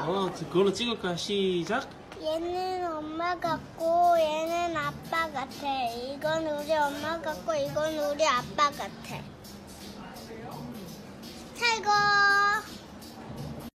그걸로 찍을까? 시작. 얘는 엄마 같고 얘는 아빠 같아. 이건 우리 엄마 같고 이건 우리 아빠 같아.